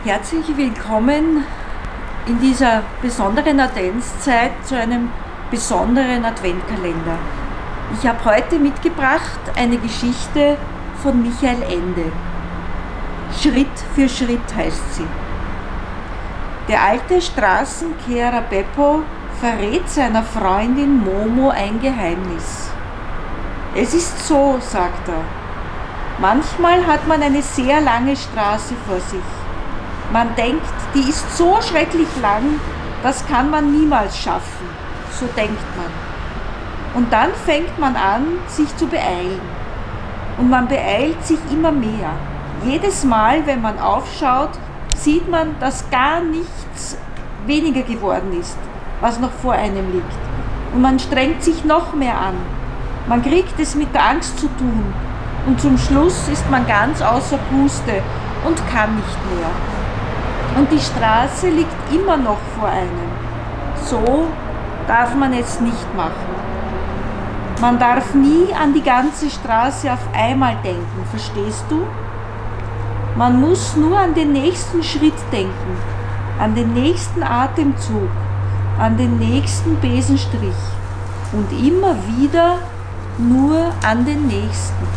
Herzlich willkommen in dieser besonderen Adventszeit zu einem besonderen Adventkalender. Ich habe heute mitgebracht eine Geschichte von Michael Ende. Schritt für Schritt heißt sie. Der alte Straßenkehrer Beppo verrät seiner Freundin Momo ein Geheimnis. Es ist so, sagt er. Manchmal hat man eine sehr lange Straße vor sich. Man denkt, die ist so schrecklich lang, das kann man niemals schaffen. So denkt man. Und dann fängt man an, sich zu beeilen. Und man beeilt sich immer mehr. Jedes Mal, wenn man aufschaut, sieht man, dass gar nichts weniger geworden ist, was noch vor einem liegt. Und man strengt sich noch mehr an. Man kriegt es mit der Angst zu tun. Und zum Schluss ist man ganz außer Puste und kann nicht mehr. Und die Straße liegt immer noch vor einem. So darf man es nicht machen. Man darf nie an die ganze Straße auf einmal denken, verstehst du? Man muss nur an den nächsten Schritt denken, an den nächsten Atemzug, an den nächsten Besenstrich und immer wieder nur an den nächsten.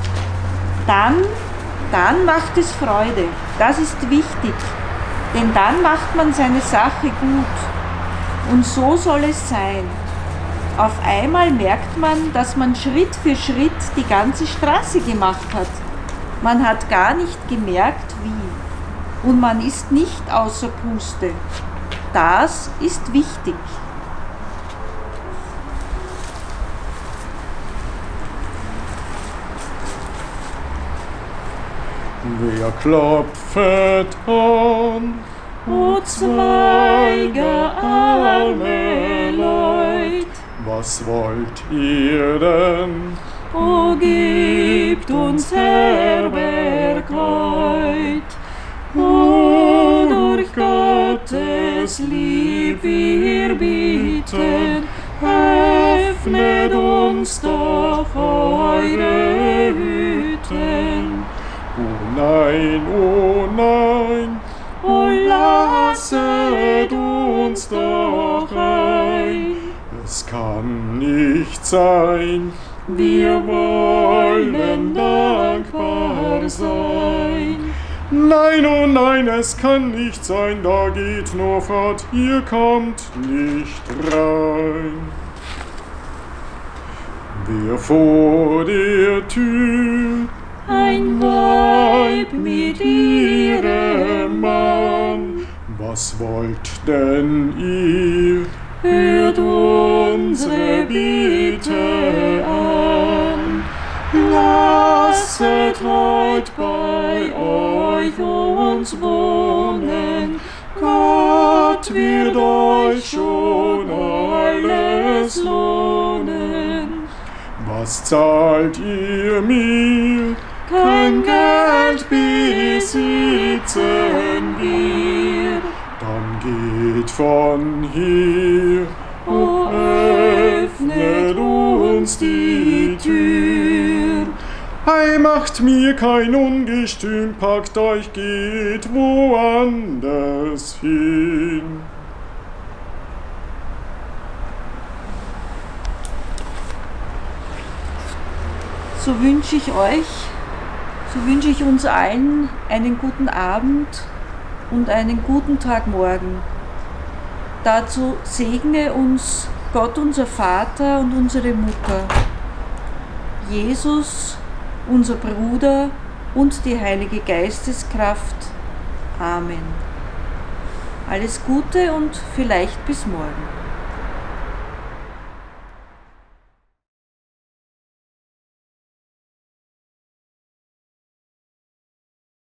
Dann macht es Freude, das ist wichtig. Denn dann macht man seine Sache gut. Und so soll es sein. Auf einmal merkt man, dass man Schritt für Schritt die ganze Straße gemacht hat. Man hat gar nicht gemerkt, wie. Und man ist nicht außer Puste. Das ist wichtig. Wer klopfet an? O Zweige, arme Leut, Was wollt ihr denn? o gebt uns Herberg heut. O durch Gottes Lieb wir bitten, öffnet uns doch eure Hütten. Oh nein, O lasset uns doch ein, es kann nicht sein. wir wollen dankbar sein. Nein, oh nein, es kann nicht sein, da geht nur fort, ihr kommt nicht rein. Wer vor der Tür? Ein Weib mit ihrem Mann, Was wollt denn ihr? hört unsere Bitte an. Lasset heut bei euch uns wohnen, Gott wird euch schon alles lohnen. Was zahlt ihr mir? Kein Geld besitzen wir, Dann geht von hier, o öffnet uns die Tür. Ei, macht mir kein Ungestüm, packt euch, geht woanders hin. So wünsche ich uns allen einen guten Abend und einen guten Tag morgen. Dazu segne uns Gott, unser Vater und unsere Mutter, Jesus, unser Bruder und die Heilige Geisteskraft. Amen. Alles Gute und vielleicht bis morgen.